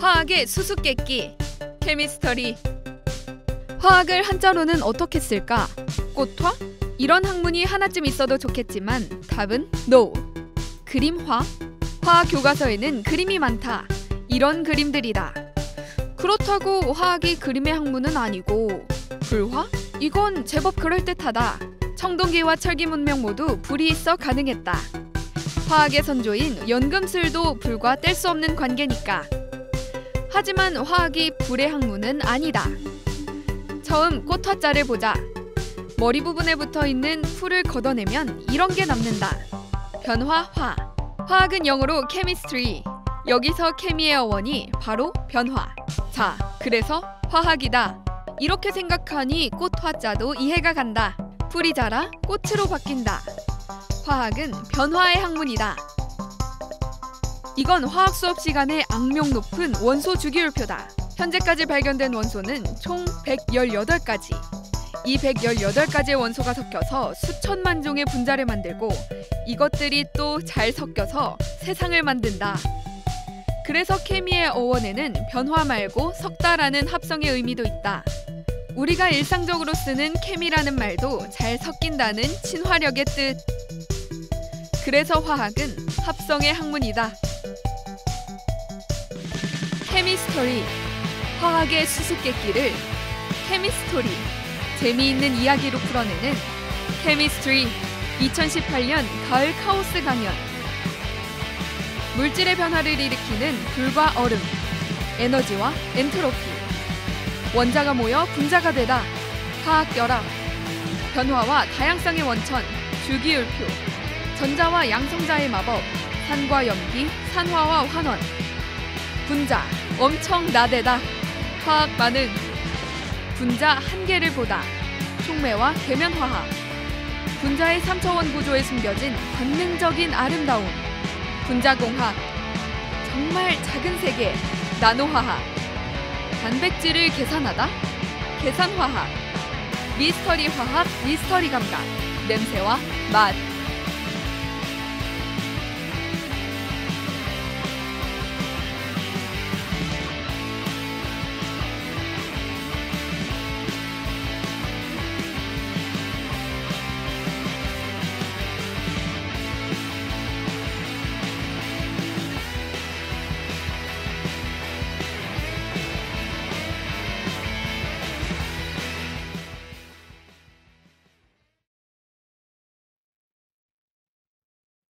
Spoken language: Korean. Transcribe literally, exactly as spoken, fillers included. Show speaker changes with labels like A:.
A: 화학의 수수께끼 케미스터리. 화학을 한자로는 어떻게 쓸까? 꽃화? 이런 학문이 하나쯤 있어도 좋겠지만 답은 NO. 그림화? 화학 교과서에는 그림이 많다. 이런 그림들이다. 그렇다고 화학이 그림의 학문은 아니고 불화? 이건 제법 그럴듯하다. 청동기와 철기 문명 모두 불이 있어 가능했다. 화학의 선조인 연금술도 불과 뗄 수 없는 관계니까. 하지만 화학이 불의 학문은 아니다. 처음 꽃화자를 보자. 머리 부분에 붙어있는 풀을 걷어내면 이런 게 남는다. 변화, 화. 화학은 영어로 chemistry. 여기서 케미의 어원이 바로 변화. 자, 그래서 화학이다. 이렇게 생각하니 꽃화자도 이해가 간다. 풀이 자라 꽃으로 바뀐다. 화학은 변화의 학문이다. 이건 화학 수업 시간에 악명 높은 원소 주기율표다. 현재까지 발견된 원소는 총 백십팔 가지. 이 백십팔 가지의 원소가 섞여서 수천만 종의 분자를 만들고 이것들이 또 잘 섞여서 세상을 만든다. 그래서 케미의 어원에는 변화 말고 섞다라는 합성의 의미도 있다. 우리가 일상적으로 쓰는 케미라는 말도 잘 섞인다는 친화력의 뜻. 그래서 화학은 합성의 학문이다. 케미스토리. 화학의 수수께끼를 케미스토리. 재미있는 이야기로 풀어내는 케미스트리. 이천십팔 년 가을 카오스 강연. 물질의 변화를 일으키는 불과 얼음, 에너지와 엔트로피. 원자가 모여 분자가 되다. 화학결합. 변화와 다양성의 원천, 주기율표. 전자와 양성자의 마법, 산과 염기, 산화와 환원. 분자, 엄청 나대다. 화학 반응. 분자 한 개를 보다. 촉매와 계면화학. 분자의 삼 차원 구조에 숨겨진 본능적인 아름다움. 분자공학. 정말 작은 세계, 나노화학. 단백질을 계산하다. 계산화학. 미스터리 화학, 미스터리 감각. 냄새와 맛.